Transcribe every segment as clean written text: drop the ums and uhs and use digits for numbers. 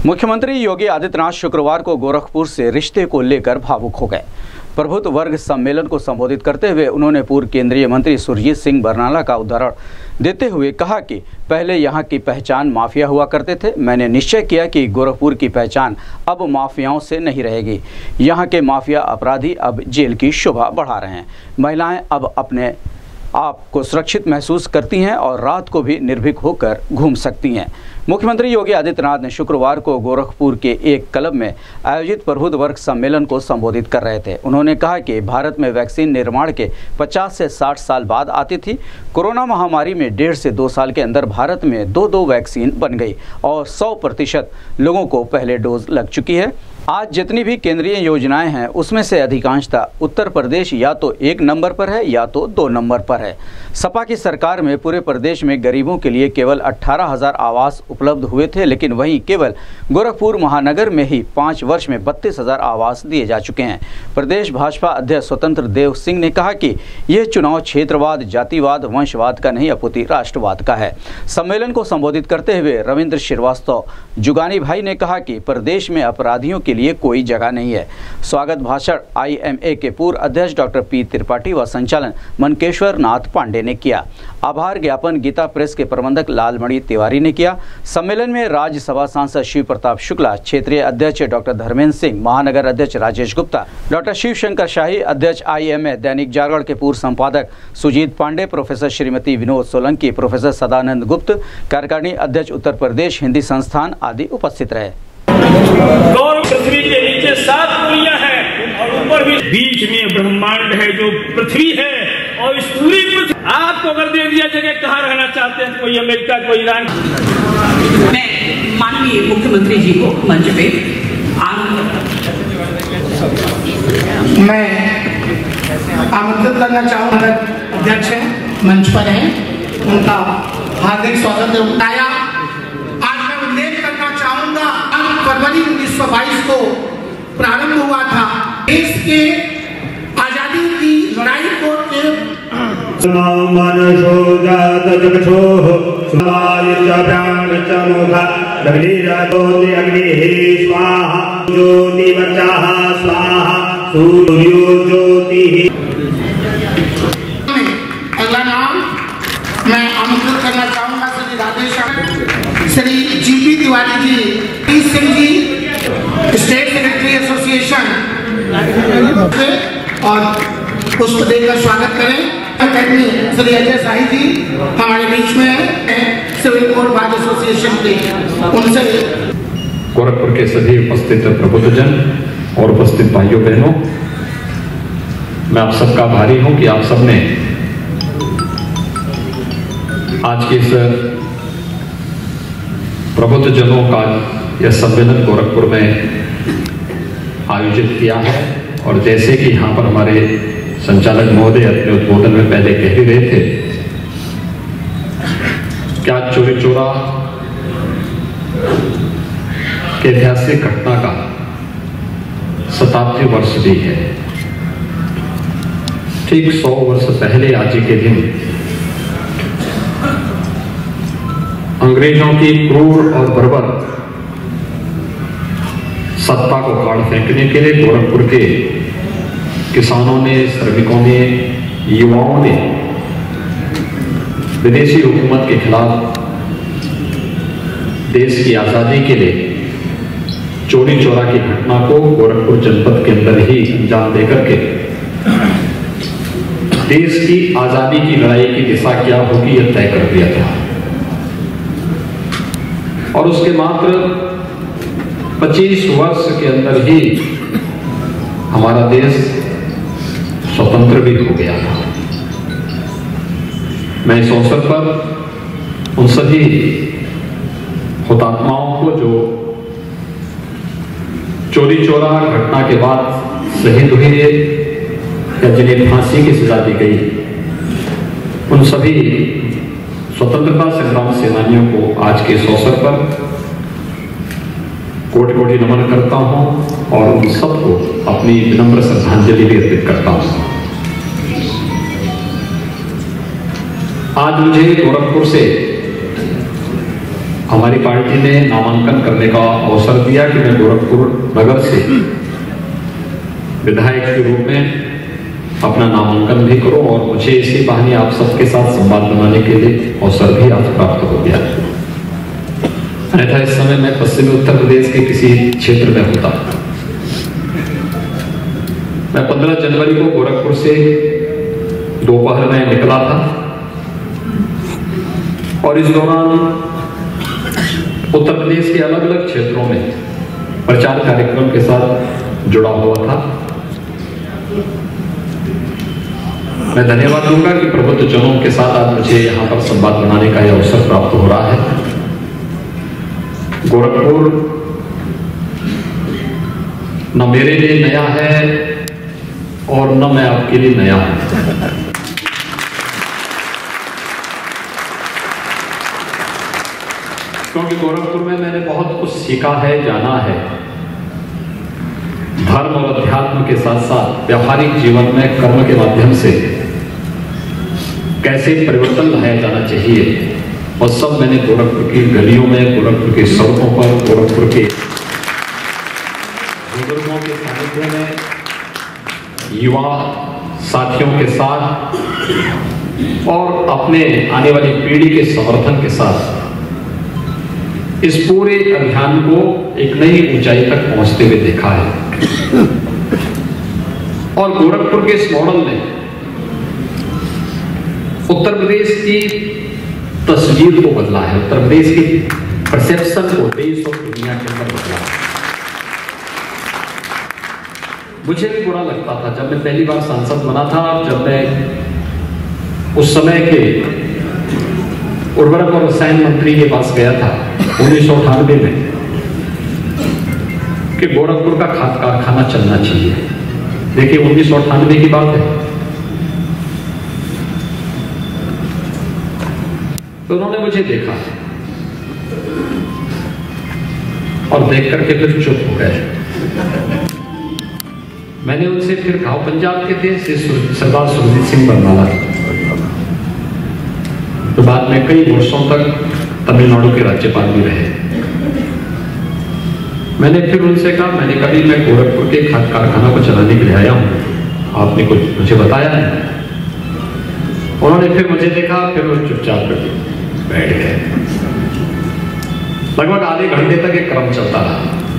मुख्यमंत्री योगी आदित्यनाथ शुक्रवार को गोरखपुर से रिश्ते को लेकर भावुक हो गए। प्रबुद्ध वर्ग सम्मेलन को संबोधित करते हुए उन्होंने पूर्व केंद्रीय मंत्री सुरजीत सिंह बरनाला का उदाहरण देते हुए कहा कि पहले यहाँ की पहचान माफिया हुआ करते थे। मैंने निश्चय किया कि गोरखपुर की पहचान अब माफियाओं से नहीं रहेगी। यहाँ के माफिया अपराधी अब जेल की शोभा बढ़ा रहे हैं। महिलाएं अब अपने आप को सुरक्षित महसूस करती हैं और रात को भी निर्भीक होकर घूम सकती हैं। मुख्यमंत्री योगी आदित्यनाथ ने शुक्रवार को गोरखपुर के एक क्लब में आयोजित प्रबुद्ध वर्ग सम्मेलन को संबोधित कर रहे थे। उन्होंने कहा कि भारत में वैक्सीन निर्माण के 50 से 60 साल बाद आती थी। कोरोना महामारी में 1.5 से 2 साल के अंदर भारत में 2 वैक्सीन बन गई और 100% लोगों को पहले डोज लग चुकी है। आज जितनी भी केंद्रीय योजनाएं हैं उसमें से अधिकांशतः उत्तर प्रदेश या तो 1 नंबर पर है या तो 2 नंबर पर है। सपा की सरकार में पूरे प्रदेश में गरीबों के लिए केवल 18,000 आवास उपलब्ध हुए थे, लेकिन वहीं केवल गोरखपुर महानगर में ही 5 वर्ष में 32,000 आवास दिए जा चुके हैं। प्रदेश भाजपा अध्यक्ष स्वतंत्र देव सिंह ने कहा कि यह चुनाव क्षेत्रवाद, जातिवाद, वंशवाद का नहीं अपितु राष्ट्रवाद का है। सम्मेलन को संबोधित करते हुए रविंद्र श्रीवास्तव जुगानी भाई ने कहा कि प्रदेश में अपराधियों के लिए कोई जगह नहीं है। स्वागत भाषण IMA के पूर्व अध्यक्ष डॉक्टर P त्रिपाठी व संचालन मनकेश्वर नाथ पांडे ने किया। आभार ज्ञापन गीता प्रेस के प्रबंधक लालमणि तिवारी ने किया। सम्मेलन में राज्यसभा सांसद शिव प्रताप शुक्ला, क्षेत्रीय अध्यक्ष डॉक्टर धर्मेंद्र सिंह, महानगर अध्यक्ष राजेश गुप्ता, डॉक्टर शिव शंकर शाही, अध्यक्ष IMA दैनिक जागरण के पूर्व संपादक सुजीत पांडे, प्रोफेसर श्रीमती विनोद सोलंकी, प्रोफेसर सदानंद गुप्त, कार्यकारिणी अध्यक्ष उत्तर प्रदेश हिंदी संस्थान आदि उपस्थित रहे। गौर पृथ्वी के नीचे 7 पुलियां हैं और ऊपर भी बीच में ब्रह्मांड है जो पृथ्वी है। और इस पूरी पृथ्वी आपको अगर दे दिया जगह कहाँ रहना चाहते हैं, कोई अमेरिका, कोई ईरान। मैं माननीय मुख्यमंत्री जी को मंच पे मैं आमंत्रित करना चाहूँगा। अध्यक्ष हैं, मंच पर हैं, उनका हार्दिक स्वागत है। आज मैं उल्लेख करना चाहूँगा, फरवरी 1922 को प्रारंभ हुआ था देश के आजादी की लड़ाई को। अगला नाम मैं आमंत्रित करना चाहूँगा Shri Radheshyam, Shri GP Tiwari ji, Singh ji, state secretary association, और पुष्प देकर स्वागत करें। अकेडमी श्री अजय शाही जी हमारे बीच में है, सिविल कोड बार एसोसिएशन के, उनसे। गोरखपुर के सभी उपस्थित प्रबुद्धजन और उपस्थित भाइयों बहनों, मैं आप सबका आभारी हूं कि आप सबने आज के इस प्रबुद्धजनों का यह सम्मेलन गोरखपुर में आयोजित किया है। और जैसे कि यहाँ पर हमारे संचालक महोदय अपने उद्बोधन में पहले कह ही रहे थे, क्या चोरी चोरा के ऐतिहासिक घटना का 87वें वर्ष भी है। ठीक 100 वर्ष पहले आज के दिन अंग्रेजों की क्रूर और बर्बर सत्ता को काट फेंकने के लिए गोरखपुर के किसानों ने, श्रमिकों ने, युवाओं ने विदेशी हुकूमत के खिलाफ देश की आजादी के लिए चोरी चोरा की घटना को गोरखपुर जनपद के अंदर ही अंजाम देकर के देश की आजादी की लड़ाई की दिशा क्या होगी यह तय कर दिया था। और उसके मात्र 25 वर्ष के अंदर ही हमारा देश स्वतंत्र भी हो गया था। मैं इस अवसर पर उन सभी हुतात्माओं को जो चोरी चोरा घटना के बाद शहीद हुए या जिन्हें फांसी की सजा दी गई, उन सभी स्वतंत्रता संग्राम सेनानियों को आज के इस अवसर पर कोटि कोटि नमन करता हूं और उन सबको अपनी विनम्र श्रद्धांजलि भी अर्पित करता हूं। आज मुझे गोरखपुर से हमारी पार्टी ने नामांकन करने का अवसर दिया कि मैं गोरखपुर नगर से विधायक के रूप में अपना नामांकन भी करूं, और मुझे इसी बहाने आप सबके साथ संवाद बनाने के लिए अवसर भी आज प्राप्त हो गया। अन्यथा इस समय मैं पश्चिमी उत्तर प्रदेश के किसी क्षेत्र में होता। मैं 15 जनवरी को गोरखपुर से दोपहर में निकला था और इस दौरान उत्तर प्रदेश के अलग अलग क्षेत्रों में प्रचार कार्यक्रम के साथ जुड़ा हुआ था। मैं धन्यवाद दूंगा कि प्रबुद्ध जनों के साथ आज मुझे यहां पर संवाद बनाने का यह अवसर प्राप्त हो रहा है। गोरखपुर न मेरे लिए नया है और न मैं आपके लिए नया हूं। क्योंकि गोरखपुर में मैंने बहुत कुछ सीखा है, जाना है। धर्म और अध्यात्म के साथ साथ व्यावहारिक जीवन में कर्म के माध्यम से कैसे परिवर्तन लाया जाना चाहिए, और सब मैंने गोरखपुर की गलियों में, गोरखपुर की सड़कों पर, गोरखपुर के बुजुर्गों के सानिध्य में, युवा साथियों के साथ और अपने आने वाली पीढ़ी के समर्थन के साथ इस पूरे अभियान को एक नई ऊंचाई तक पहुंचते हुए देखा है। और गोरखपुर के इस मॉडल ने उत्तर प्रदेश की तस्वीर को बदला है, उत्तर प्रदेश की परसेप्शन को देश और दुनिया के अंदर बदला है। मुझे भी बुरा लगता था जब मैं पहली बार सांसद बना था, जब मैं उस समय के उर्वरक और रसायन मंत्री के पास गया था 1998 में कि गोरखपुर का खाद कारखाना चलना चाहिए। देखिए 1998 की बात है। तो उन्होंने मुझे देखा और देख करके फिर चुप हो गए। मैंने उनसे फिर कहा, पंजाब के थे सरदार सुरजीत सिंह बरनाला, तो बाद में कई वर्षों तक तमिलनाडु के राज्यपाल भी रहे। मैंने फिर उनसे कहा, मैंने कभी मैं गोरखपुर के खाद कारखाना को चलाने के लिए आया हूं, आपने कुछ मुझे बताया है? उन्होंने फिर मुझे देखा, फिर वो चुपचाप बैठ गए। लगभग आधे घंटे तक एक क्रम चलता रहा।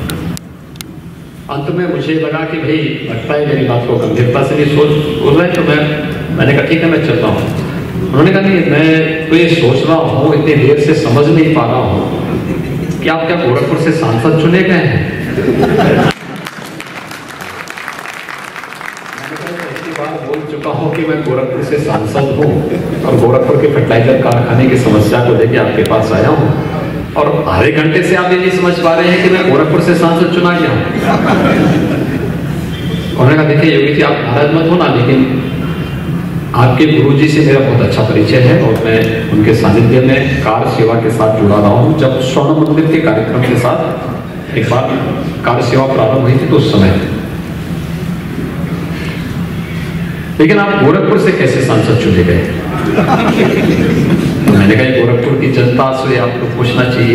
अंत में मुझे लगा कि भाई लगता है मेरी बात को गंभीरता से नहीं सोच बोल रहे, तो मैंने कहा ठीक है मैं चलता हूँ। उन्होंने कहा नहीं, मैं तो ये सोच रहा हूँ, इतनी देर से समझ नहीं पा रहा हूँ कि आप क्या गोरखपुर से सांसद चुने गए हैं? बोल चुका हूं कि मैं गोरखपुर से सांसद हूं और गोरखपुर के फर्टिलाइजर कारखाने की समस्या को लेकर आपके पास आया हूं, और आधे घंटे से आप ये नहीं समझ पा रहे हैं कि मैं गोरखपुर से सांसद चुना गया हूं। उन्होंने कहा देखिए योगी जी, आप नाराज मत होना, लेकिन आपके गुरुजी से मेरा बहुत अच्छा परिचय है और मैं उनके सानिध्य में कार सेवा के साथ जुड़ा रहा हूं। जब स्वर्ण मंदिर के कार्यक्रम के साथ एक बार कार सेवा प्रारंभ हुई थी तो उस समय, लेकिन आप गोरखपुर से कैसे सांसद चुने गए? तो मैंने कहा गोरखपुर की जनता से आपको पूछना चाहिए।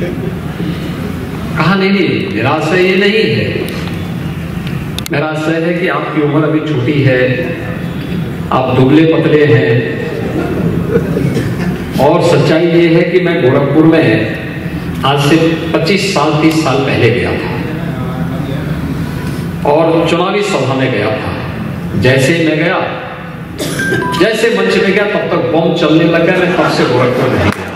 कहा नहीं, मेरा आशय ये नहीं है, मेरा आशय है कि आपकी उम्र अभी छोटी है, आप दुबले पतले हैं, और सच्चाई ये है कि मैं गोरखपुर में आज से 25 साल 30 साल पहले गया था और चुनावी सभा में गया था। जैसे मैं गया, जैसे मंच में गया, तब तक बम चलने लग गया। मैं तब से गोरखपुर नहीं गया,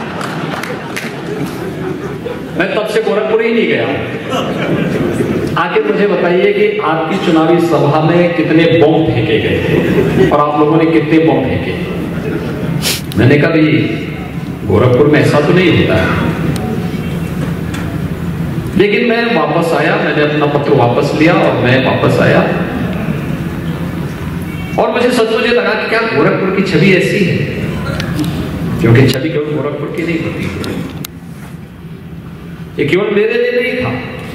मैं तब से गोरखपुर ही नहीं गया। आखिर मुझे बताइए कि आपकी चुनावी सभा में कितने बम फेंके गए थे और आप लोगों ने कितने बम फेंके? मैंने कहा भाई गोरखपुर में ऐसा तो नहीं होता है। लेकिन मैं वापस आया, मैंने अपना पत्र वापस लिया और मैं वापस आया, और मुझे सच मुझे लगा कि क्या गोरखपुर की छवि ऐसी है? क्योंकि छवि केवल गोरखपुर की नहीं होती, ये केवल मेरे लिए नहीं था,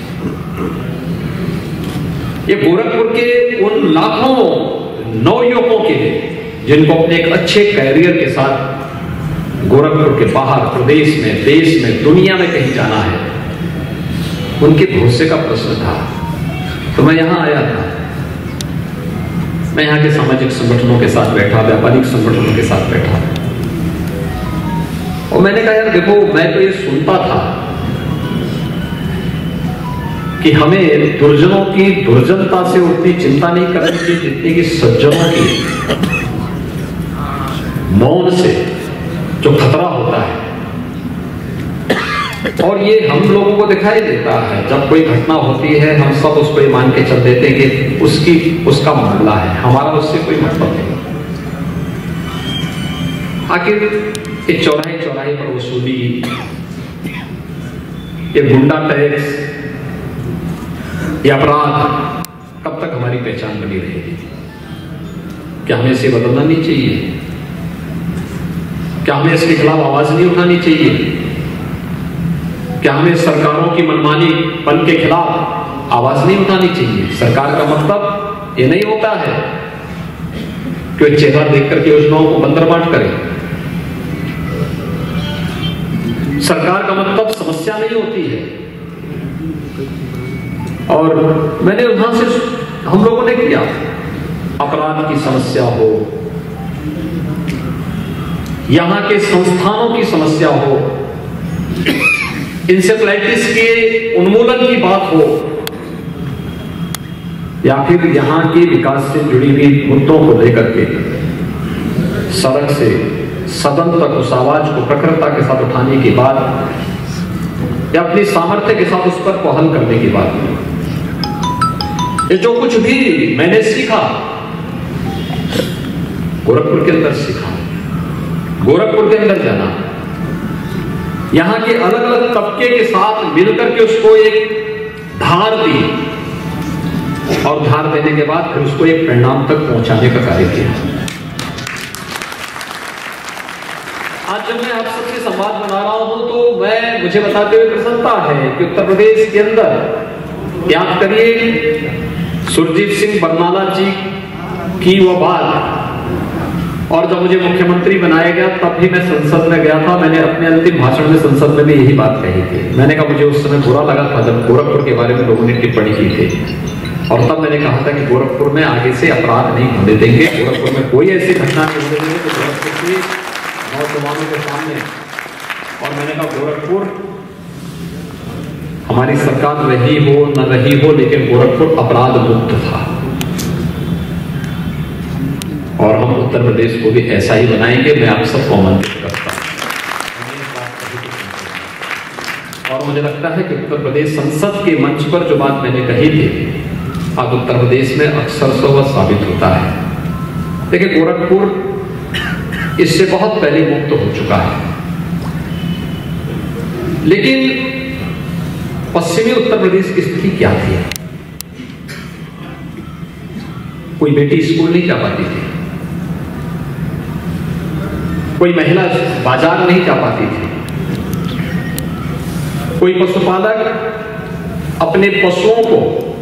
ये गोरखपुर के उन लाखों नवयुवकों के लिए जिनको अपने एक अच्छे कैरियर के साथ गोरखपुर के बाहर, प्रदेश में, देश में, दुनिया में कहीं जाना है, उनके भरोसे का प्रश्न था। तो मैं यहां आया था, मैं यहाँ के सामाजिक संगठनों के साथ बैठा, व्यापारिक संगठनों के साथ बैठा, और मैंने कहा यार देखो, मैं तो ये सुनता था कि हमें दुर्जनों की दुर्जनता से उतनी चिंता नहीं करनी चाहिए जितनी कि सज्जनों की मौन से जो खतरा होता है। और ये हम लोगों को दिखाई देता है, जब कोई घटना होती है हम सब उसको ये मान के चल देते हैं कि उसका मामला है, हमारा उससे कोई मतलब नहीं। आखिर ये चौराहे चौराहे पर वसूली, ये गुंडा टैक्स, ये अपराध कब तक हमारी पहचान बनी रहेगी? क्या हमें इसे बदलना नहीं चाहिए? क्या हमें इसके खिलाफ आवाज नहीं उठानी चाहिए? क्या हमें सरकारों की मनमानी पन के खिलाफ आवाज नहीं उठानी चाहिए? सरकार का मतलब ये नहीं होता है कि चेहरा देख करके योजनाओं को बंदरबाट करे। सरकार का मतलब समस्या नहीं होती है। और मैंने वहां से हम लोगों ने किया, अपराध की समस्या हो, यहां के संस्थानों की समस्या हो, इंसेफ्लाइटिस के उन्मूलन की बात हो, या फिर यहां के विकास से जुड़ी हुई मुद्दों को लेकर के सड़क से सदन तक उस आवाज को प्रखरता के साथ उठाने की बात, या अपनी सामर्थ्य के साथ उस पर पहल करने की बात, ये जो कुछ भी मैंने सीखा गोरखपुर के अंदर सीखा, गोरखपुर के अंदर जाना, यहां के अलग अलग तबके के साथ मिलकर के उसको एक धार दी, और धार देने के बाद फिर उसको एक परिणाम तक पहुंचाने का कार्य किया। आज जब मैं आप सबसे संवाद बना रहा हूं तो मुझे बताते हुए प्रसन्नता है कि उत्तर प्रदेश के अंदर याद करिए सुरजीत सिंह बरनाला जी की वो बात, और जब मुझे मुख्यमंत्री बनाया गया तब भी मैं संसद में गया था। मैंने अपने अंतिम भाषण में संसद में भी यही बात कही थी। मैंने कहा मुझे उस समय बुरा लगा था जब गोरखपुर के बारे में लोगों ने टिप्पणी की थी, और तब मैंने कहा था कि गोरखपुर में आगे से अपराध नहीं होने देंगे, गोरखपुर में कोई ऐसी घटना नहीं होने देंगे तो गोरखपुर के नौजवानों के सामने। और मैंने कहा गोरखपुर हमारी सरकार रही हो न रही हो, लेकिन गोरखपुर अपराध मुक्त था, और हम उत्तर प्रदेश को भी ऐसा ही बनाएंगे। मैं आप सबको आमंत्रित करता हूं। और मुझे लगता है कि उत्तर प्रदेश संसद के मंच पर जो बात मैंने कही थी, आज उत्तर प्रदेश में अक्सर से वह साबित होता है। देखिए गोरखपुर इससे बहुत पहले मुक्त हो चुका है, लेकिन पश्चिमी उत्तर प्रदेश की स्थिति क्या थी? कोई बेटी स्कूल नहीं जा पाती थी, कोई महिला बाजार नहीं जा पाती थी, कोई पशुपालक अपने पशुओं को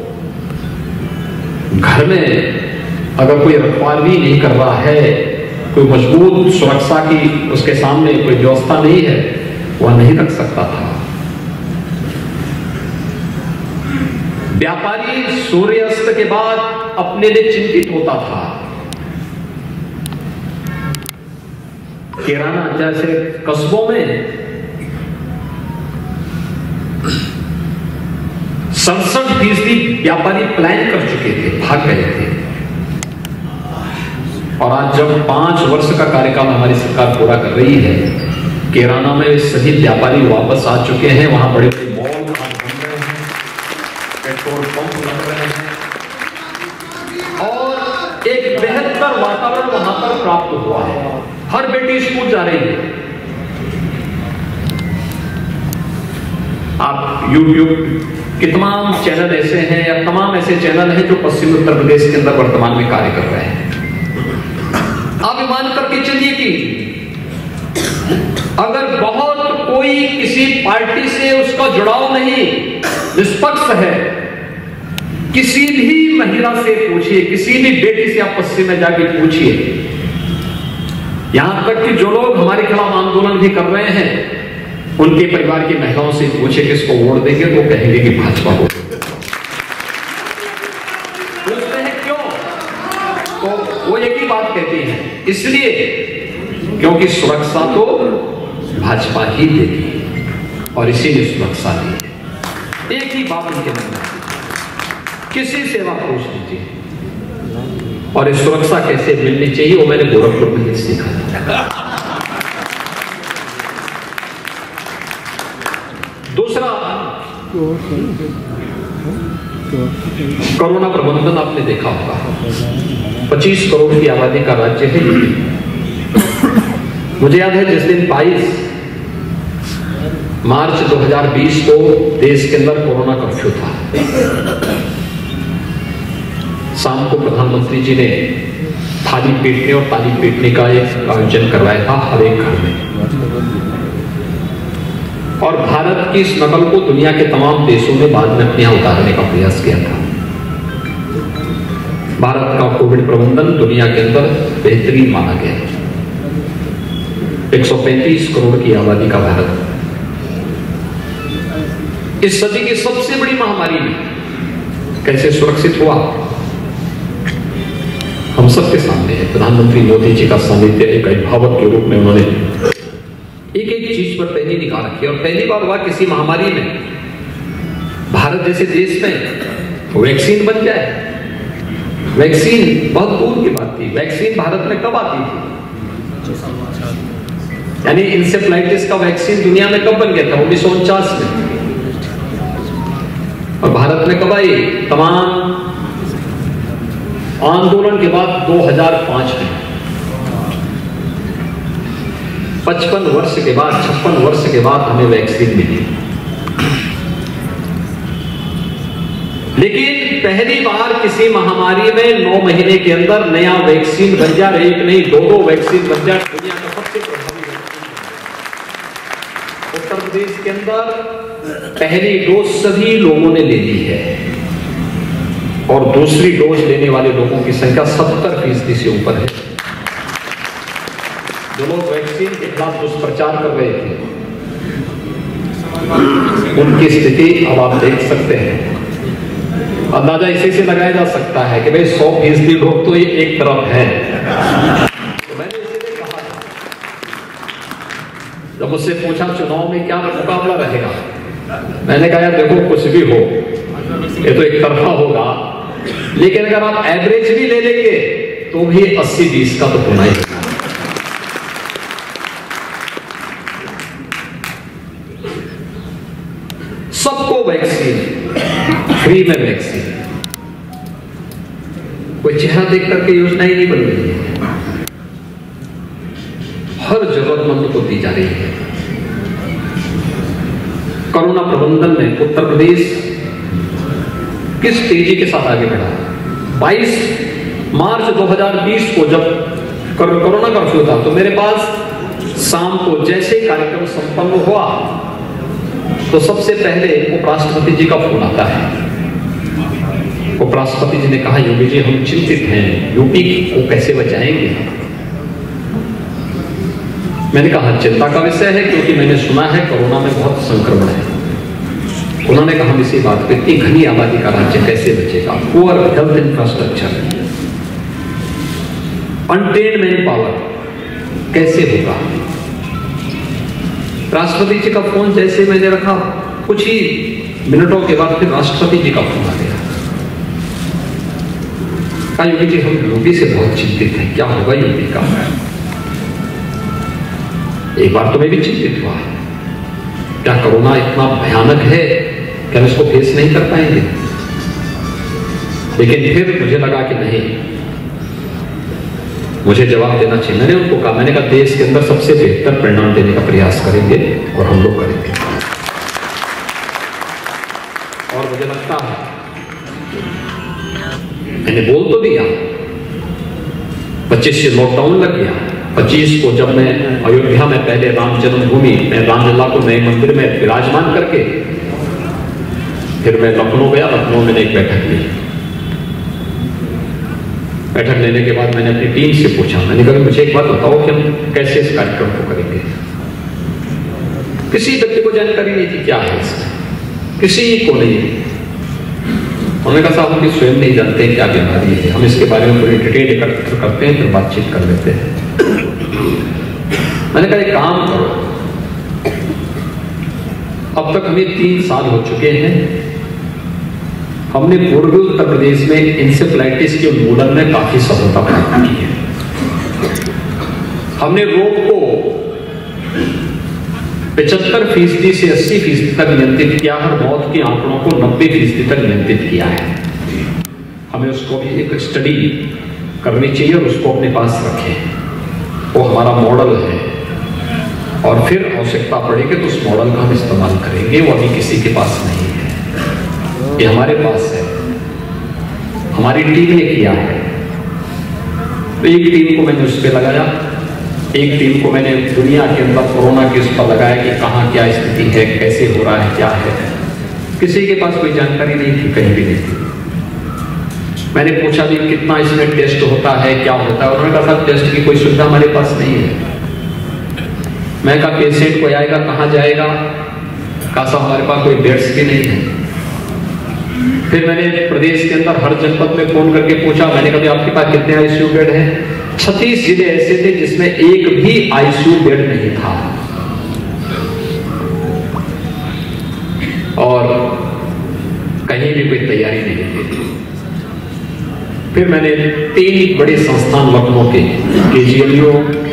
घर में अगर कोई रखवाली नहीं कर रहा है, कोई मजबूत सुरक्षा की उसके सामने कोई व्यवस्था नहीं है, वह नहीं रख सकता था। व्यापारी सूर्यास्त के बाद अपने लिए चिंतित होता था। किराना जैसे कस्बों में 67% व्यापारी प्लान कर चुके थे, भाग गए थे। और आज जब 5 वर्ष का कार्यकाल हमारी सरकार पूरा कर रही है, किराना में सभी व्यापारी वापस आ चुके हैं। वहां बड़े बड़े मॉल बन रहे हैं, पेट्रोल पंप लग रहे हैं, और एक बेहतर वातावरण वहां पर प्राप्त हुआ है। हर बेटी स्कूल जा रही है। आप YouTube के तमाम चैनल ऐसे हैं, या तमाम ऐसे चैनल हैं जो पश्चिमी उत्तर प्रदेश के अंदर वर्तमान में कार्य कर रहे हैं। आप ईमान करके चलिए कि अगर बहुत कोई किसी पार्टी से उसका जुड़ाव नहीं, निष्पक्ष है, किसी भी महिला से पूछिए, किसी भी बेटी से आप पश्चिम में जाके पूछिए, यहां तक कि जो लोग हमारे खिलाफ आंदोलन भी कर रहे हैं, उनके परिवार की महिलाओं से पूछे किसको वोट देंगे, तो कहेंगे कि भाजपा को। पूछते हैं क्यों, तो वो एक ही बात कहती है, इसलिए क्योंकि सुरक्षा तो भाजपा ही देगी और इसीलिए सुरक्षा दी है। एक ही बात उनके मन में, किसी से आप पूछ लीजिए। और इस सुरक्षा कैसे मिलनी चाहिए, वो मैंने गोरखपुर में ही सीखा। दूसरा, कोरोना प्रबंधन आपने देखा होगा, 25 करोड़ की आबादी का राज्य है। मुझे याद है जिस दिन 22 मार्च 2020 को देश के अंदर कोरोना कर्फ्यू था, शाम को प्रधानमंत्री जी ने थाली पीटने और ताली पीटने का एक आयोजन करवाया था हर एक घर में, और भारत की इस नकल को दुनिया के तमाम देशों में बाद में अपने यहां उतारने का प्रयास किया था। भारत का कोविड प्रबंधन दुनिया के अंदर बेहतरीन माना गया। 135 करोड़ की आबादी का भारत इस सदी की सबसे बड़ी महामारी में कैसे सुरक्षित हुआ, हम सबके सामने है। प्रधानमंत्री मोदी जी का सानिध्य एक अभिभावक के रूप में उन्होंने एक एक चीज पर पैनी निकाल रखी, और पहली बार हुआ किसी महामारी में भारत जैसे देश में वैक्सीन बन जाए। वैक्सीन बहुत दूर की बात थी, वैक्सीन भारत में कब आती थी, यानी इंसेफ्लाइटिस का वैक्सीन दुनिया में कब बन गया था, 1949 में, और भारत में कब आई, तमाम आंदोलन के बाद 2005 में। 55 वर्ष के बाद, 56 वर्ष के बाद हमें वैक्सीन मिली। लेकिन पहली बार किसी महामारी में 9 महीने के अंदर नया वैक्सीन बन जाए, एक नहीं 2 वैक्सीन बन जाए, दुनिया का सबसे प्रभावी वैक्सीन। उत्तर प्रदेश के अंदर पहली डोज सभी लोगों ने ले ली है, और दूसरी डोज लेने वाले लोगों की संख्या 70% से ऊपर है। जो लोग वैक्सीन के खिलाफ दुष्प्रचार कर रहे थे, उनकी स्थिति अब आप देख सकते हैं। अंदाजा इसी से लगाया जा सकता है कि भाई 100% लोग तो ये एक तरफ है। तो मैंने इसीलिए कहा, जब मुझसे पूछा चुनाव में क्या मुकाबला रहेगा, मैंने कहा यार देखो कुछ भी हो, ये तो एक तरफा होगा, लेकिन अगर आप एवरेज भी ले लेंगे तो भी 80-20 का तो होना ही। सबको वैक्सीन, फ्री में वैक्सीन, कोई चेहरा देख करके योजना ही नहीं बन रही है, हर जरूरतमंद को दी जा रही है। कोरोना प्रबंधन में उत्तर प्रदेश किस तेजी के साथ आगे बढ़ा। 22 मार्च 2020 को जब कोरोना कर्फ्यू था, तो मेरे पास शाम को जैसे कार्यक्रम संपन्न हुआ तो सबसे पहले उपराष्ट्रपति जी का फोन आता है। उपराष्ट्रपति जी ने कहा, योगी जी हम चिंतित हैं, यूपी को कैसे बचाएंगे। मैंने कहा चिंता का विषय है, क्योंकि मैंने सुना है कोरोना में बहुत संक्रमण है। उन्होंने कहा हम इसी बात पे, इतनी घनी आबादी का राज्य कैसे बचेगा, poor health infrastructure, untrained manpower कैसे होगा। राष्ट्रपति जी का फोन जैसे मैंने रखा, कुछ ही मिनटों के बाद फिर राष्ट्रपति जी का फोन आ गया। कहा योगी जी हम यूपी से बहुत चिंतित हैं, क्या होगा यूपी का। एक बार तो मैं भी चिंतित हुआ, क्या कोरोना इतना भयानक है कि हम इसको फेस नहीं कर पाएंगे। लेकिन फिर मुझे लगा कि नहीं, मुझे जवाब देना चाहिए। मैंने उनको कहा, मैंने कहा देश के अंदर सबसे बेहतर परिणाम देने का प्रयास करेंगे और हम लोग करेंगे। और मुझे लगता है मैंने बोल तो दिया, 25 से लॉकडाउन लग गया। 25 को जब मैं अयोध्या में पहले राम जन्मभूमि में रामलला को नए मंदिर में विराजमान करके फिर मैं लखनऊ गया। लखनऊ में एक बैठक ली, बैठक लेने के बाद मैंने अपनी टीम से पूछा, मैंने कहा मुझे एक बात बताओ कि हम कैसे इस कार्यक्रम को करेंगे। किसी व्यक्ति को जानकारी नहीं थी क्या है इसमें, किसी को नहीं। उन्होंने कहा साहब हम स्वयं नहीं जानते क्या बीमारी है, हम इसके बारे में पूरी डिटेल एकत्र करते हैं, फिर बातचीत कर लेते हैं। मैंने कहा एक काम करो, अब तक हमें 3 साल हो चुके हैं, हमने पूर्वी उत्तर प्रदेश में इंसेफ्लाइटिस के उन्मूलन में काफी सफलता प्राप्त की है। हमने रोग को 75% से 80% तक नियंत्रित किया और मौत के आंकड़ों को 90% तक नियंत्रित किया है। हमें उसको भी एक स्टडी करनी चाहिए और उसको अपने पास रखें, वो हमारा मॉडल है। और फिर आवश्यकता पड़ेगी तो उस मॉडल का हम इस्तेमाल करेंगे, वो अभी किसी के पास नहीं है, ये हमारे पास है, हमारी टीम ने किया है। तो एक टीम को मैंने उस पर लगाया, एक टीम को मैंने दुनिया के अंदर कोरोना के उस पर लगाया कि कहाँ क्या स्थिति है, कैसे हो रहा है, क्या है। किसी के पास कोई जानकारी नहीं थी, कहीं भी नहीं थी। मैंने पूछा भी कितना इसमें टेस्ट होता है, क्या होता है। उन्होंने कहा साहब टेस्ट की कोई सुविधा हमारे पास नहीं है। मैं कहा पेशेंट को आएगा कहाँ जाएगा, कहा साहब हमारे पास कोई बेड्स भी नहीं है। फिर मैंने प्रदेश के अंदर हर जनपद में फोन करके पूछा, मैंने कहा आपके पास कितने आईसीयू बेड हैं? 36 जिले ऐसे थे जिसमें एक भी आईसीयू बेड नहीं था। और कहीं भी कोई तैयारी नहीं थी। फिर मैंने 3 बड़े संस्थान लखनऊ के केजीएमयू,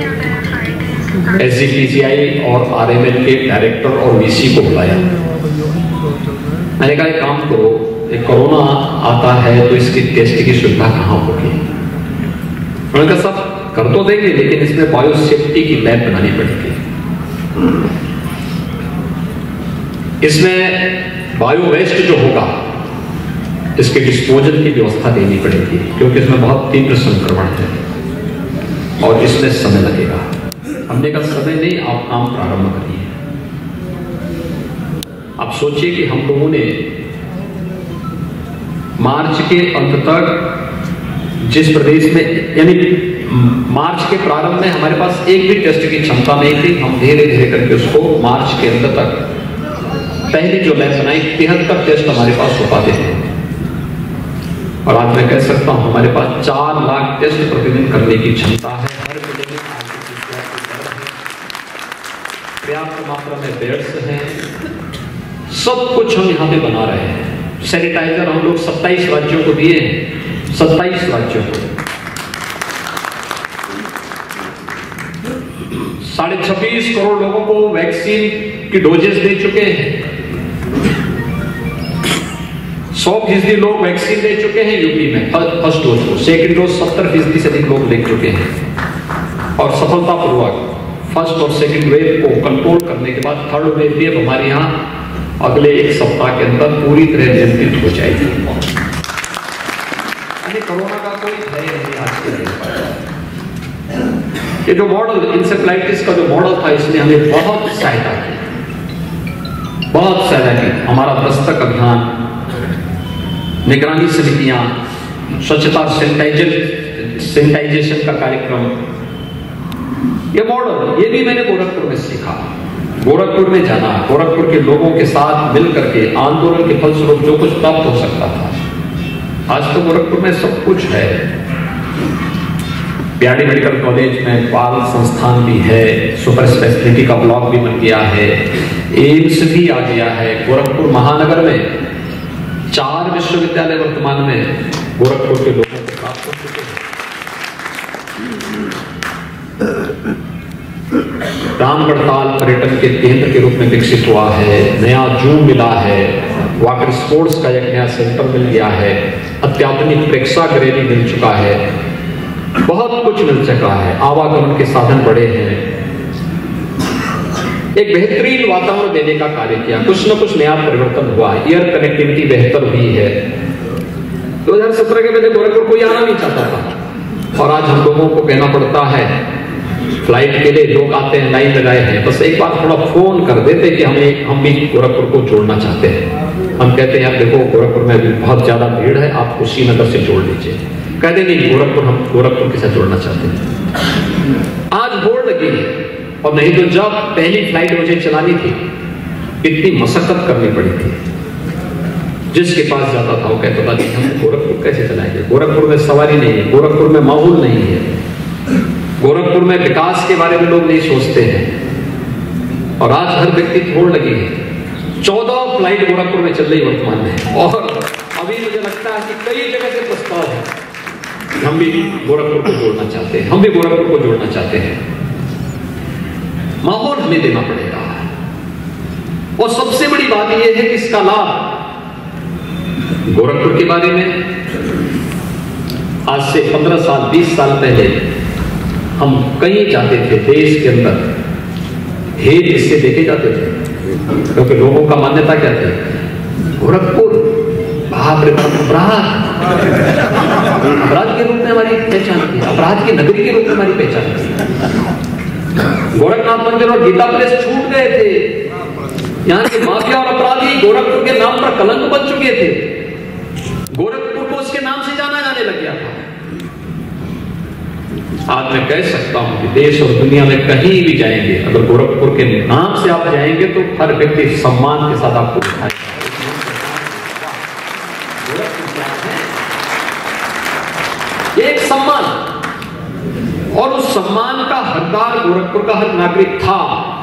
एसजीपीसीआई और आरएमएल के डायरेक्टर और वीसी को बुलाया। मैंने कहा एक काम करो, एक कोरोना आता है तो इसकी टेस्ट की सुविधा कहां होगी? उन्होंने कहा सब कर तो देंगे लेकिन इसमें बायो सेफ्टी की लैब बनानी पड़ेगी, इसमें बायो वेस्ट जो होगा इसके डिस्पोजल की व्यवस्था देनी पड़ेगी, क्योंकि इसमें बहुत तीव्र संक्रमण है और इसमें समय लगेगा। हमने कहा समय नहीं, आप काम प्रारंभ करिए। आप सोचिए कि हम लोगों ने मार्च के अंत तक जिस प्रदेश में, यानी मार्च के प्रारंभ में हमारे पास एक भी टेस्ट की क्षमता नहीं थी, हम धीरे धीरे करके उसको मार्च के अंत तक पहली जो लैब बनाई 73 टेस्ट हमारे पास हो पाते थे। और आज मैं कह सकता हूं हमारे पास 4 लाख टेस्ट प्रतिदिन करने की क्षमता है। हर जिले में पर्याप्त मात्रा में बेड्स हैं, सब कुछ हम यहाँ पे बना रहे हैं। सैनिटाइजर हम लोग 27 राज्यों को दिए हैं, 27 राज्यों को 26.5 करोड़ लोगों को वैक्सीन की डोजेस दे चुके हैं। 100% लोग वैक्सीन ले चुके हैं यूपी में फर्स्ट डोज को, सेकंड डोज 70% से अधिक लोग ले चुके हैं। और सफलतापूर्वक फर्स्ट और सेकंड वेव को कंट्रोल करने के बाद थर्ड वेव भी अब हमारे यहाँ अगले 1 सप्ताह के अंदर पूरी तरह नियंत्रित हो जाएगी। कोरोना का कोई भय नहीं आज के दिन पर। ये जो मॉडल इंसेफ्लाइटिस का जो मॉडल था इसने हमें बहुत सहायता की, बहुत सहायता की। हमारा दस्तक अभियान, निगरानी समितियां, स्वच्छता सैनिटाइजेशन का कार्यक्रम, ये मॉडल, ये भी मैंने गोरखपुर में सीखा। गोरखपुर में जाना, गोरखपुर के लोगों के साथ मिल करके आंदोलन के फलस्वरूप जो कुछ प्राप्त हो सकता था, आज तो गोरखपुर में सब कुछ है। बीआरडी मेडिकल कॉलेज में बाल संस्थान भी है, सुपर स्पेशलिटी का ब्लॉक भी बन गया है, एम्स भी आ गया है। गोरखपुर महानगर में 4 विश्वविद्यालय वर्तमान में गोरखपुर के लोगों को प्राप्त हो चुके हैं। रामगढ़ताल पर्यटन के केंद्र के रूप में विकसित हुआ है, नया जू मिला है, वाटर स्पोर्ट्स का एक नया सेंटर मिल गया है, अत्याधुनिक प्रेक्षागृह भी मिल चुका है, बहुत कुछ मिल चुका है, आवागमन के साधन बढ़े हैं। एक बेहतरीन वातावरण देने का कार्य किया, कुछ न कुछ नया परिवर्तन हुआ, एयर कनेक्टिविटी बेहतर हुई है। 2017 के पहले गोरखपुर कोई आना नहीं चाहता था और आज हम लोगों को कहना पड़ता है, फ्लाइट के लिए लोग आते हैं, लाइन लगाए हैं, बस एक बार थोड़ा फोन कर देते कि हम भी गोरखपुर को जोड़ना चाहते हैं। हम कहते हैं यार देखो गोरखपुर में भी बहुत ज्यादा भीड़ है, आप कुशीनगर से जोड़ लीजिए। कहते नहीं गोरखपुर, हम गोरखपुर के साथ जोड़ना चाहते हैं। आज होड़ लगी है, और नहीं तो जब पहली फ्लाइट मुझे चलानी थी इतनी मशक्कत करनी पड़ी थी। जिसके पास जाता था वो कहता था कि हम गोरखपुर कैसे चलाएंगे, गोरखपुर में सवारी नहीं है, गोरखपुर में माहौल नहीं है, गोरखपुर में विकास के बारे में लोग नहीं सोचते हैं। और आज हर व्यक्ति होड़ लगी है। 14 फ्लाइट गोरखपुर में चल रही वर्तमान में, और अभी मुझे लगता है कि कई जगह से प्रस्ताव है, हम भी गोरखपुर को जोड़ना चाहते हैं, हम भी गोरखपुर को जोड़ना चाहते हैं। माहौल हमें देना पड़ेगा। और सबसे बड़ी बात यह है कि इसका लाभ गोरखपुर के बारे में आज से 15 साल 20 साल पहले हम कहीं जाते थे देश के अंदर, हेत इससे देखे जाते थे, क्योंकि लोगों का मान्यता क्या थी, गोरखपुर बाप रे अपराध के रूप में हमारी पहचान थी, अपराध की नगरी के रूप में हमारी पहचान थी। गोरखनाथ मंदिर और गीता प्लेस छूट गए थे। यहाँ के माफिया और अपराधी गोरखपुर के नाम पर कलंक बन चुके थे। गोरखपुर को उसके नाम से जाना जाने लग गया था। आज मैं कह सकता हूं कि देश और दुनिया में कहीं भी जाएंगे, अगर गोरखपुर के नाम से आप जाएंगे तो हर व्यक्ति सम्मान के साथ आपको दिखाएगा। एक सम्मान, और उस सम्मान का हकदार गोरखपुर का हर नागरिक था।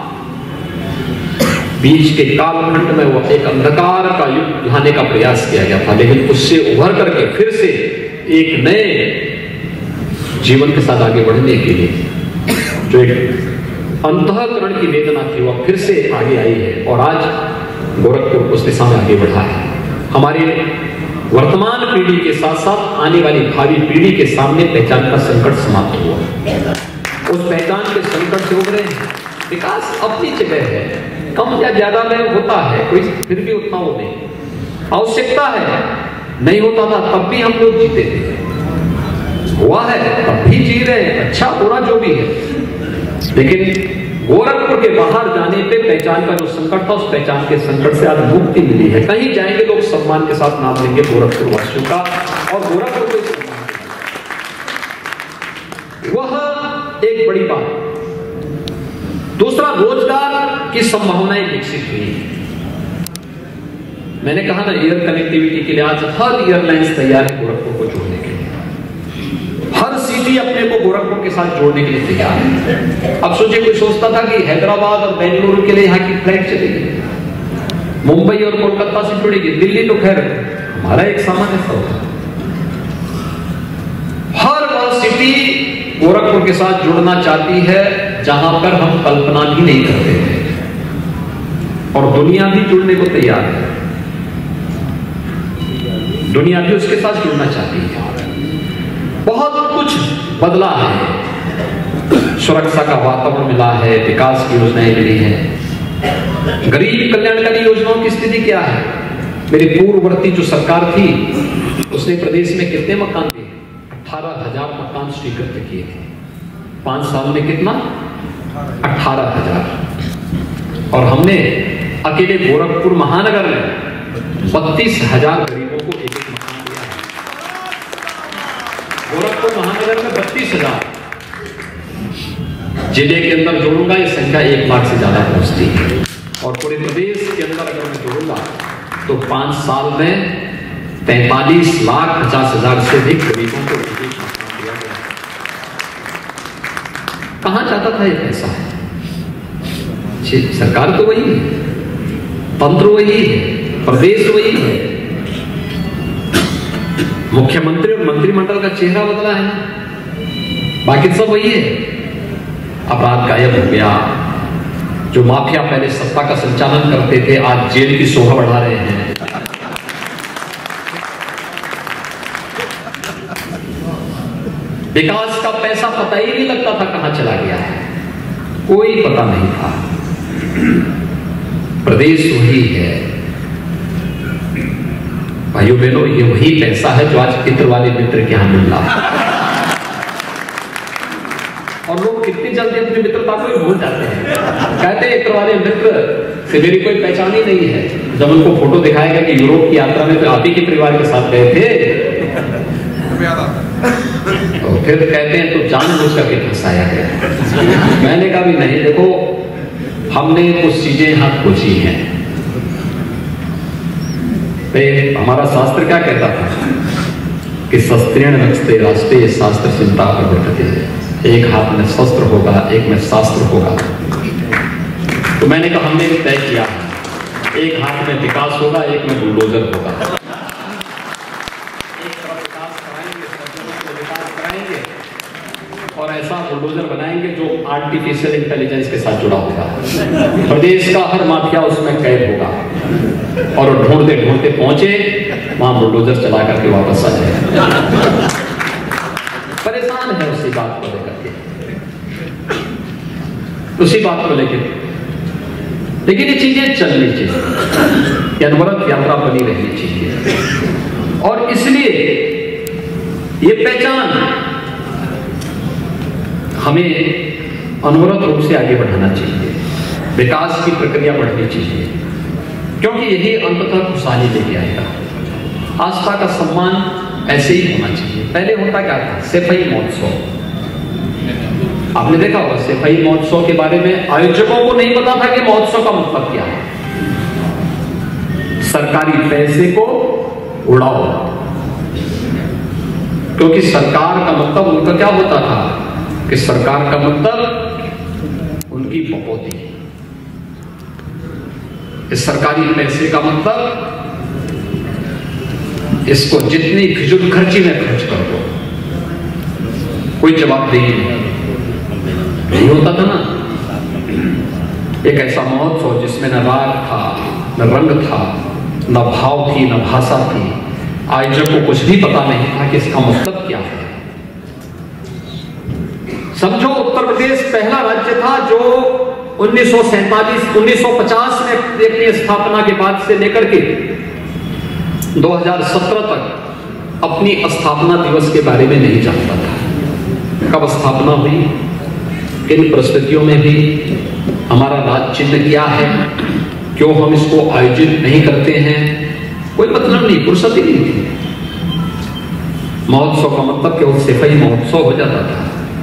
बीच के कालखंड में वो एक अंधकार का युग लाने का प्रयास किया गया था, लेकिन उससे उभर करके फिर से एक नए जीवन के साथ आगे बढ़ने के लिए जो एक अंतःकरण की वेदना थी वो फिर से आगे आई है, और आज गोरखपुर उस दिशा में आगे बढ़ा है। हमारे वर्तमान पीढ़ी के साथ साथ आने वाली भावी पीढ़ी के सामने पहचान का संकट समाप्त हुआ। उस पहचान के संकट से उभरे विकास अपनी जगह है, कम या ज्यादा में होता है, कोई फिर भी उतना वो नहीं। आवश्यकता है, नहीं होता था तब भी हम लोग जीते थे, हुआ है तब भी जी रहे हैं, अच्छा बुरा जो भी है। लेकिन गोरखपुर के बाहर जाने पे पहचान का जो संकट था, उस पहचान के संकट से आज मुक्ति मिली है। कहीं जाएंगे लोग सम्मान के साथ नाम लेंगे गोरखपुर वासियों का, और गोरखपुर को वह एक बड़ी बात। दूसरा, रोजगार की संभावनाएं विकसित हुई। मैंने कहा ना, एयर कनेक्टिविटी के लिए आज हर एयरलाइंस तैयार है गोरखपुर को जोड़ने के लिए, हर सिटी अपने को गोरखपुर के साथ जोड़ने के लिए तैयार है। अब सोचिए, कोई सोचता था कि हैदराबाद और बेंगलुरु के लिए यहाँ की फ्लाइट चलेगी, मुंबई और कोलकाता से जुड़ेगी, दिल्ली तो खैर हमारा एक सामान्य सा होता। हर वह सिटी गोरखपुर के साथ जुड़ना चाहती है जहां पर हम कल्पना भी नहीं करते थे, और दुनिया भी जुड़ने को तैयार है। दुनिया भी उसके साथ जुड़ना चाहती है। बहुत कुछ बदला है, सुरक्षा का वातावरण मिला है, विकास की योजनाएं मिली है। गरीब कल्याणकारी योजनाओं की स्थिति क्या है? मेरी पूर्ववर्ती जो सरकार थी उसने प्रदेश में कितने मकान दिए? 18,000 मकान स्वीकृत किए थे। 5 साल में कितना? 18,000। और हमने अकेले गोरखपुर महानगर में 32,000 गरीबों को एक मकान दिया है। गोरखपुर महानगर में 32,000, जिले के अंदर जोड़ूंगा ये संख्या 1 लाख से ज्यादा पहुंचती है। और पूरे प्रदेश के अंदर अगर मैं जोड़ूंगा तो 5 साल में 43,50,000 से अधिक गरीबों को दिया गया। कहां जाता था ये पैसा? सरकार तो वही है, तंत्र वही है, प्रदेश वही है, मुख्यमंत्री और मंत्रिमंडल का चेहरा बदला है, बाकी सब वही है। अपराध गायब हो गया। जो माफिया पहले सत्ता का संचालन करते थे आज जेल की शोभा बढ़ा रहे हैं। विकास का पैसा पता ही नहीं लगता था कहां चला गया है, कोई पता नहीं था। प्रदेश वही है भाइयों बहनों, ये वही पैसा है जो आज पित्र वाले मित्र के यहां मिल रहा है। और लोग कितनी जल्दी अपनी मित्रता को ही भूल जाते हैं। कहते हैं इत्र वाले मित्र से मेरी कोई पहचान ही नहीं है। जब उनको फोटो दिखाएगा कि यूरोप की यात्रा में तो आप ही के परिवार के साथ गए थे, तो फिर कहते हैं तो जानबूझ करके फंसाया गया। मैंने कहा भी नहीं, देखो हमने कुछ चीजें यहाँ खोजी हैं। हमारा शास्त्र क्या कहता था कि शस्त्रेण रक्षते राष्ट्रीय शास्त्र चिंता प्रवर्तते, एक हाथ में शस्त्र होगा, एक में शास्त्र होगा। तो मैंने कहा हमने तय किया, एक हाथ में विकास होगा, एक में बुलडोजर होगा। एक तरफ विकास कराएंगे, सज्जनों को विकास कराएंगे, और ऐसा बुलडोजर बनाएंगे जो आर्टिफिशियल इंटेलिजेंस के साथ जुड़ा होगा। प्रदेश का हर माफिया उसमें कैद होगा, और ढूंढते ढूंढते पहुंचे वहां, बुलडोजर चला करके वापस आ जाए। परेशान है उसी बात को लेकर के, उसी बात को लेकर। लेकिन ये चीजें चलनी चाहिए, अनवरत यात्रा बनी रहनी चाहिए। और इसलिए ये पहचान हमें अनवरत रूप से आगे बढ़ाना चाहिए, विकास की प्रक्रिया बढ़नी चाहिए, क्योंकि यही अंततः खुशहाली लेके आएगा। आस्था का सम्मान ऐसे ही होना चाहिए। पहले होता क्या था, सफाई महोत्सव। आपने देखा होगा सफाई महोत्सव के बारे में आयोजकों को नहीं पता था कि महोत्सव का मतलब क्या है। सरकारी पैसे को उड़ाओ, क्योंकि सरकार का मतलब उनका क्या होता था कि सरकार का मतलब उनकी बकौती। इस सरकारी पैसे का मतलब इसको जितनी फिजूल खर्ची में खर्च कर दो, कोई जवाबदेही नहीं होता था ना। एक ऐसा महोत्सव जिसमें न राग था, न रंग था, न भाव थी, न भाषा थी। आयोजक को कुछ भी पता नहीं था कि इसका मतलब क्या है। समझो उत्तर प्रदेश पहला राज्य था जो 1950 में अपनी स्थापना के बाद से लेकर के 2017 तक अपनी स्थापना दिवस के बारे में नहीं जानता था। कब स्थापना हुई, किन परिस्थितियों में भी, हमारा राज चिन्ह क्या है, क्यों हम इसको आयोजित नहीं करते हैं, कोई मतलब नहीं, फुर्सत ही नहीं थी। महोत्सव का मतलब केवल सफाई महोत्सव हो जाता था।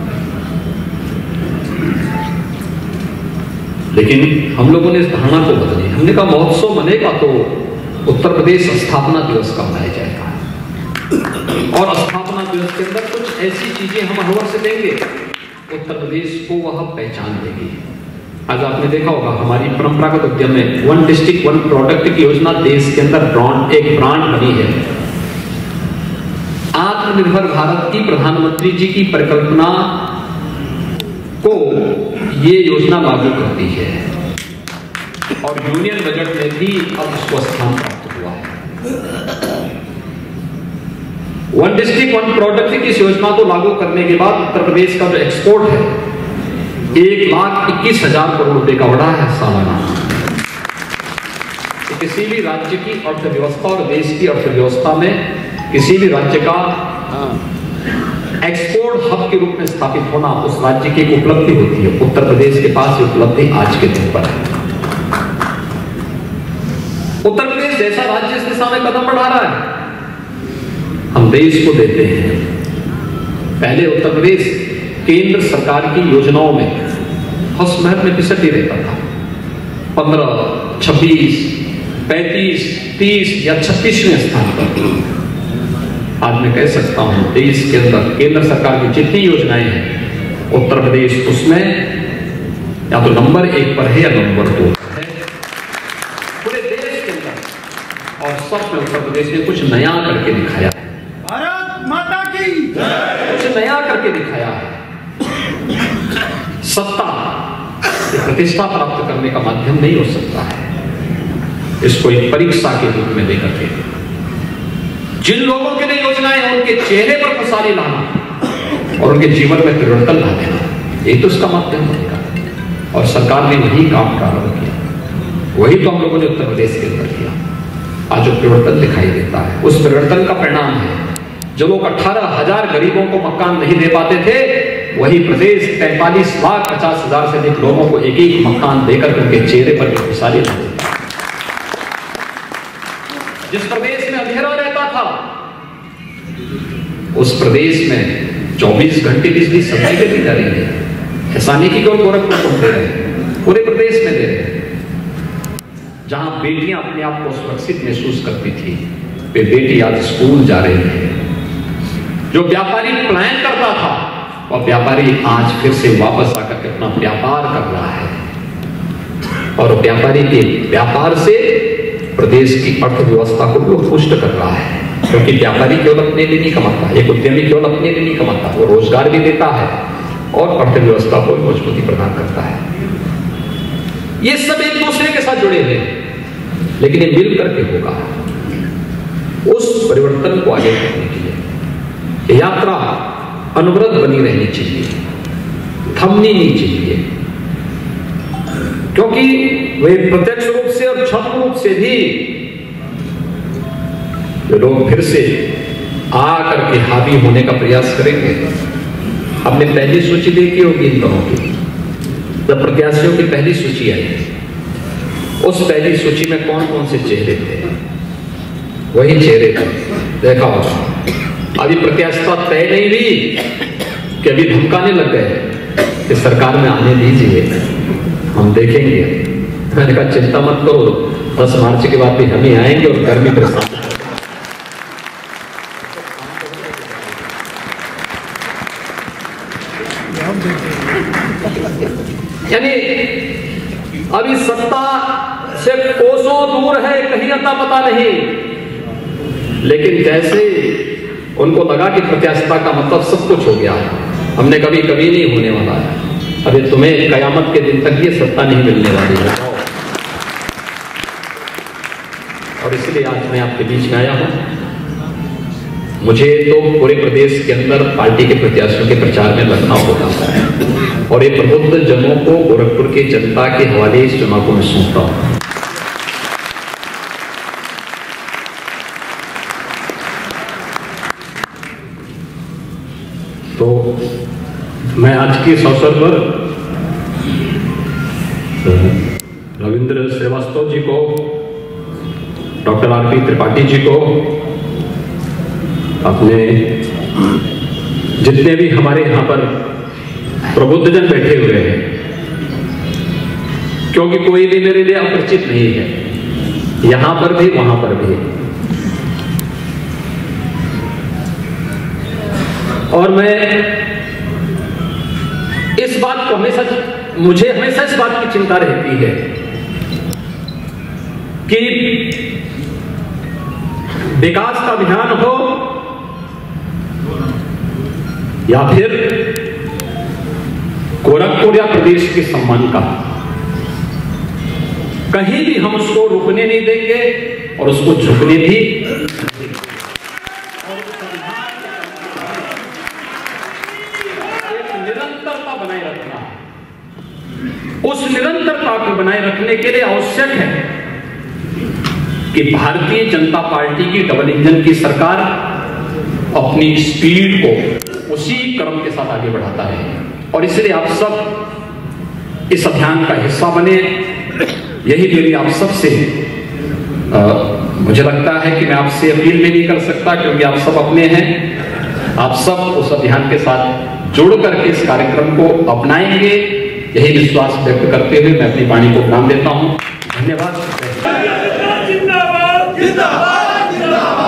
लेकिन हम लोगों ने इस धारणा को बदली। हमने कहा महोत्सव मनेगा तो उत्तर प्रदेश स्थापना दिवस का मनाया जाएगा, और स्थापना दिवस के अंदर कुछ ऐसी चीजें हम हर से देंगे, उत्तर प्रदेश को वह पहचान देगी। आज आपने देखा होगा हमारी परंपरागत उद्यम में 1 डिस्ट्रिक्ट 1 प्रोडक्ट की योजना देश के अंदर एक ब्रांड बनी है। आत्मनिर्भर भारत की प्रधानमंत्री जी की परिकल्पना को ये योजना लागू करती है, और यूनियन बजट में भी अब इसको स्थान प्राप्त हुआ है। 1 डिस्ट्रिक्ट 1 प्रोडक्ट की इस योजना को लागू करने के बाद उत्तर प्रदेश का जो एक्सपोर्ट है 1,21,000 करोड़ रुपए का बढ़ा है सालाना। किसी भी राज्य की अर्थव्यवस्था और देश की अर्थव्यवस्था में किसी भी राज्य का एक्सपोर्ट हब के रूप में स्थापित होना उस राज्य की एक उपलब्धि होती है। उत्तर प्रदेश के पास ये उपलब्धि आज के दिन पर है। उत्तर प्रदेश जैसा राज्य इस दिशा में कदम बढ़ा रहा है, हम देश को देते हैं। पहले उत्तर प्रदेश केंद्र सरकार की योजनाओं में हौसमहर में पिछड़ ही रहता था। 15, 26, 35, 30 या 36वें स्थान पर आज मैं कह सकता हूं देश के अंदर केंद्र सरकार की जितनी योजनाएं हैं उत्तर प्रदेश उसमें या तो नंबर 1 पर है या नंबर 2 पर है पूरे देश के अंदर। और सब में उत्तर प्रदेश ने कुछ नया करके दिखाया है। भारत माता की कुछ नया करके दिखाया है। सत्ता प्रतिष्ठा प्राप्त करने का माध्यम नहीं हो सकता है, इसको एक परीक्षा के रूप में लेकर के जिन लोगों के लिए योजनाएं हैं उनके चेहरे पर खुशहाली लाना और उनके जीवन में परिवर्तन ला देना, ये तो उसका माध्यम बनेगा। और सरकार ने वही काम प्रारंभ किया, वही तो हम लोगों ने उत्तर प्रदेश के अंदर किया। आज जो परिवर्तन दिखाई देता है उस परिवर्तन का परिणाम है जो लोग 18,000 गरीबों को मकान नहीं दे पाते थे, वही प्रदेश 43,50,000 से अधिक लोगों को एक एक मकान देकर उनके चेहरे पर खुशहाली ला देता। जिस प्रदेश में अंधेरा रहता था उस प्रदेश में 24 घंटे बिजली सप्लाई कर दी जा रही है। ऐसा नहीं कि केवल गोरखपुर को दे रहे हैं, पूरे प्रदेश में दे रहे हैं। जहां बेटियां अपने आप को सुरक्षित महसूस करती थी, वे बेटी आज स्कूल जा रही है। जो व्यापारी पलायन करता था और व्यापारी आज फिर से वापस आकर के अपना व्यापार कर रहा है, और व्यापारी के व्यापार से प्रदेश की अर्थव्यवस्था को वो पुष्ट कर रहा है। क्योंकि व्यापारी केवल अपने लिए नहीं कमाता, एक उद्यमी केवल अपने लिए नहीं कमाता, वो रोजगार भी देता है और अर्थव्यवस्था को मजबूती प्रदान करता है। ये सब एक दूसरे के साथ जुड़े हुए हैं, लेकिन ये मिल करके होगा। उस परिवर्तन को आगे बढ़ने के लिए यात्रा अनवरत बनी रहनी चाहिए, थमनी नहीं चाहिए, क्योंकि वे प्रत्यक्ष रूप से और क्षण रूप से भी जो लोग फिर से आकर के हावी होने का प्रयास करेंगे। हमने पहली सूची देखी होगी इन दोनों की, जब प्रत्याशियों की पहली सूची आई, उस पहली सूची में कौन कौन से चेहरे थे, वही चेहरे थे, देखा होगा। अभी प्रत्याशिता तय नहीं हुई कि अभी धमकाने लग गए कि सरकार में आने दीजिए, हम देखेंगे। मैंने कहा चिंता मत करो, 10 मार्च के बाद भी हम ही आएंगे और गर्मी परेशान। यानी अभी सत्ता से कोसों दूर है, कहीं अता पता नहीं, लेकिन जैसे उनको लगा कि प्रत्याशिता का मतलब सब कुछ हो गया है, हमने कभी कभी नहीं होने वाला है, अभी तुम्हें कयामत के दिन तक ये सत्ता नहीं मिलने वाली है। और इसलिए आज मैं आपके बीच में आया हूं। मुझे तो पूरे प्रदेश के अंदर पार्टी के प्रत्याशियों के प्रचार में लगना होगा, और ये प्रबुद्ध जनों को, गोरखपुर की जनता के हवाले इस चुनाव को मैं सौंपता हूं। तो मैं आज के इस अवसर पर रविंद्र श्रीवास्तव जी को, डॉक्टर आर.पी. त्रिपाठी जी को, अपने जितने भी हमारे यहाँ पर प्रबुद्धजन बैठे हुए हैं, क्योंकि कोई भी मेरे लिए अपरिचित नहीं है, यहां पर भी वहां पर भी। और मैं इस बात को मुझे हमेशा इस बात की चिंता रहती है कि विकास का अभियान हो या फिर गोरखपुर या प्रदेश के सम्मान का, कहीं भी हम उसको रुकने नहीं देंगे और उसको झुकने भी निरंतरता बनाए रखना। उस निरंतरता को बनाए रखने के लिए आवश्यक है कि भारतीय जनता पार्टी की डबल इंजन की सरकार अपनी स्पीड को उसी क्रम के साथ आगे बढ़ाता है, और इसलिए आप सब इस अभियान का हिस्सा बने। यही मेरी आप सब से मुझे लगता है कि मैं आपसे अपील भी नहीं कर सकता, क्योंकि आप सब अपने हैं। आप सब उस अभियान के साथ जुड़ करके इस कार्यक्रम को अपनाएंगे, यही विश्वास व्यक्त करते हुए मैं अपनी वाणी को विराम देता हूं। धन्यवाद।